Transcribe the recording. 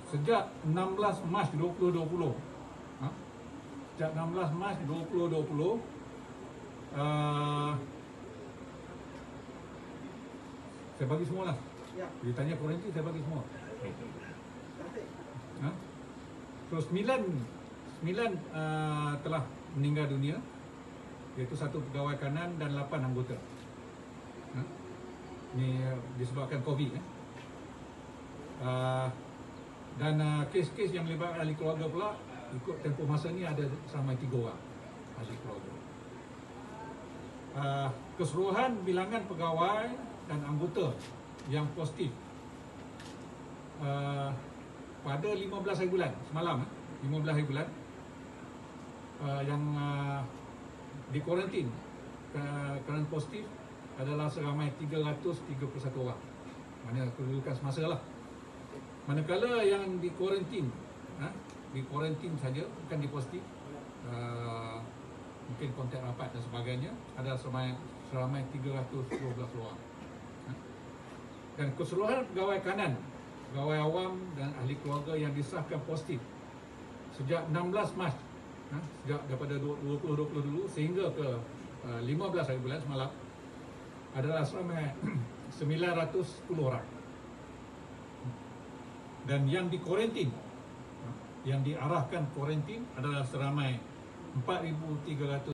sejak 16 Mac 2020. Sejak 16 Mac 2020 saya bagi semua lah. Ditanya kuarantin saya bagi semua. Terus 9 telah meninggal dunia, iaitu 1 pegawai kanan dan 8 anggota. Ini disebabkan COVID. Dan kes-kes yang melibatkan ahli keluarga pula, ikut tempoh masa ni ada sampai 3 orang ahli keluarga. Keseluruhan bilangan pegawai dan anggota yang positif pada 15 hari bulan semalam, 15 hari bulan yang di kuarantin kerana positif adalah seramai 331 orang. Mana kedudukan semasa lah. Manakala yang di kuarantin saja, bukan di positif, mungkin kontak rapat dan sebagainya, ada seramai 312 orang. Dan keseluruhan pegawai kanan, pegawai awam dan ahli keluarga yang disahkan positif sejak 16 Mac, sejak daripada 2020 dulu sehingga ke 15 hari bulan semalam, adalah seramai 910 orang. Dan yang di kuarantin, yang diarahkan kuarantin adalah seramai 4,300